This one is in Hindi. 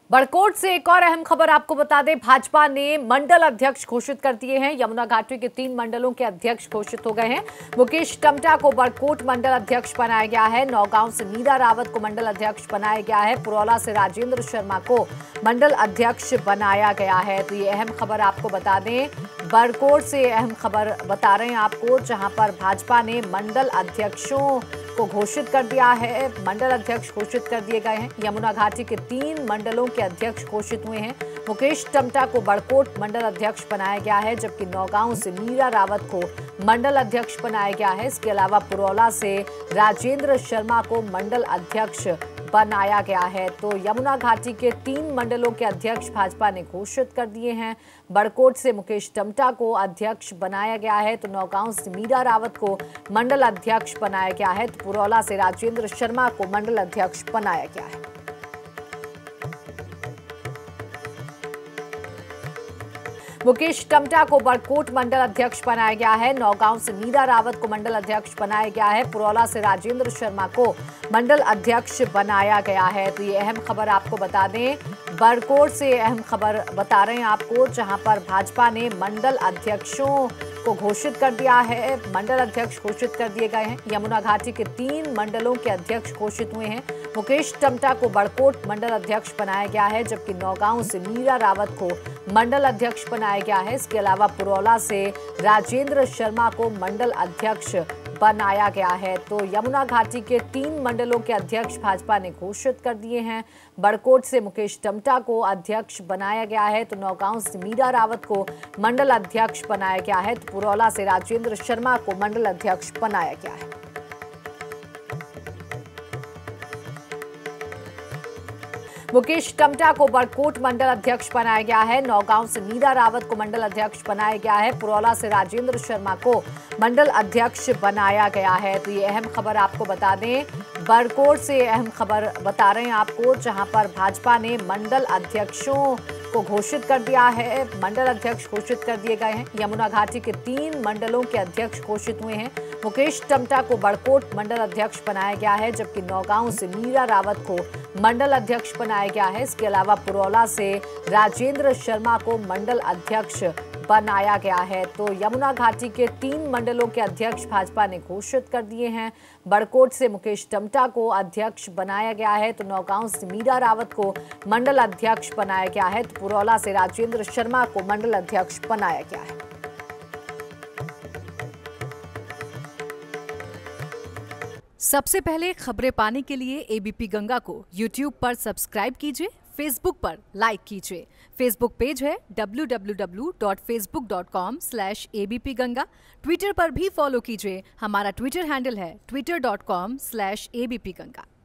बड़कोट से एक और अहम खबर आपको बता दें। भाजपा ने मंडल अध्यक्ष घोषित कर दिए हैं। यमुना घाटी के 3 मंडलों के अध्यक्ष घोषित हो गए हैं। मुकेश टमटा को बड़कोट मंडल अध्यक्ष बनाया गया है। नौगांव से मीरा रावत को मंडल अध्यक्ष बनाया गया है। पुरौला से राजेंद्र शर्मा को मंडल अध्यक्ष बनाया गया है। तो ये अहम खबर आपको बता दें। बड़कोट से अहम खबर बता रहे हैं आपको, जहां पर भाजपा ने मंडल अध्यक्षों को घोषित कर दिया है। मंडल अध्यक्ष घोषित कर दिए गए हैं। यमुना घाटी के 3 मंडलों के अध्यक्ष घोषित हुए हैं। मुकेश टमटा को बड़कोट मंडल अध्यक्ष बनाया गया है, जबकि नौगांव से मीरा रावत को मंडल अध्यक्ष बनाया गया है। इसके अलावा पुरौला से राजेंद्र शर्मा को मंडल अध्यक्ष बनाया गया है। तो यमुना घाटी के 3 मंडलों के अध्यक्ष भाजपा ने घोषित कर दिए हैं। बड़कोट से मुकेश टमटा को अध्यक्ष बनाया गया है, तो नौगांव से मीरा रावत को मंडल अध्यक्ष बनाया गया है, तो पुरौला से राजेंद्र शर्मा को मंडल अध्यक्ष बनाया गया है। मुकेश टमटा को बड़कोट मंडल अध्यक्ष बनाया गया है। नौगांव से मीरा रावत को मंडल अध्यक्ष बनाया गया है। पुरौला से राजेंद्र शर्मा को मंडल अध्यक्ष बनाया गया है। तो ये अहम खबर आपको बता दें। बड़कोट से अहम खबर बता रहे हैं आपको, जहां पर भाजपा ने मंडल अध्यक्षों को घोषित कर दिया है। मंडल अध्यक्ष घोषित कर दिए गए हैं। यमुना घाटी के 3 मंडलों के अध्यक्ष घोषित हुए हैं। मुकेश टमटा को बड़कोट मंडल अध्यक्ष बनाया गया है, जबकि नौगांव से मीरा रावत को मंडल अध्यक्ष बनाया गया है। इसके अलावा पुरौला से राजेंद्र शर्मा को मंडल अध्यक्ष बनाया गया है। तो यमुना घाटी के 3 मंडलों के अध्यक्ष भाजपा ने घोषित कर दिए हैं। बड़कोट से मुकेश टमटा को अध्यक्ष बनाया गया है, तो नौगांव से मीरा रावत को मंडल अध्यक्ष बनाया गया है, तो पुरौला से राजेंद्र शर्मा को मंडल अध्यक्ष बनाया गया है। मुकेश टमटा को बड़कोट मंडल अध्यक्ष बनाया गया है। नौगांव से मीरा रावत को मंडल अध्यक्ष बनाया गया है। पुरौला से राजेंद्र शर्मा को मंडल अध्यक्ष बनाया गया है। तो ये अहम खबर आपको बता दें। बड़कोट से अहम खबर बता रहे हैं आपको, जहां पर भाजपा ने मंडल अध्यक्षों को घोषित कर दिया है। मंडल अध्यक्ष घोषित कर दिए गए हैं। यमुना घाटी के 3 मंडलों के अध्यक्ष घोषित हुए हैं। मुकेश टमटा को बड़कोट मंडल अध्यक्ष बनाया गया है, जबकि नौगांव से मीरा रावत को मंडल अध्यक्ष बनाया गया है। इसके अलावा पुरौला से राजेंद्र शर्मा को मंडल अध्यक्ष बनाया गया है। तो यमुना घाटी के 3 मंडलों के अध्यक्ष भाजपा ने घोषित कर दिए हैं। बड़कोट से मुकेश टमटा को अध्यक्ष बनाया गया है, तो नौगांव से मीरा रावत को मंडल अध्यक्ष बनाया गया है, तो पुरौला से राजेंद्र शर्मा को मंडल अध्यक्ष बनाया गया है। सबसे पहले खबरें पाने के लिए एबीपी गंगा को यूट्यूब पर सब्सक्राइब कीजिए, फेसबुक पर लाइक कीजिए। फेसबुक पेज है www.facebook.com/abp गंगा। ट्विटर पर भी फॉलो कीजिए। हमारा ट्विटर हैंडल है twitter.com/abp गंगा।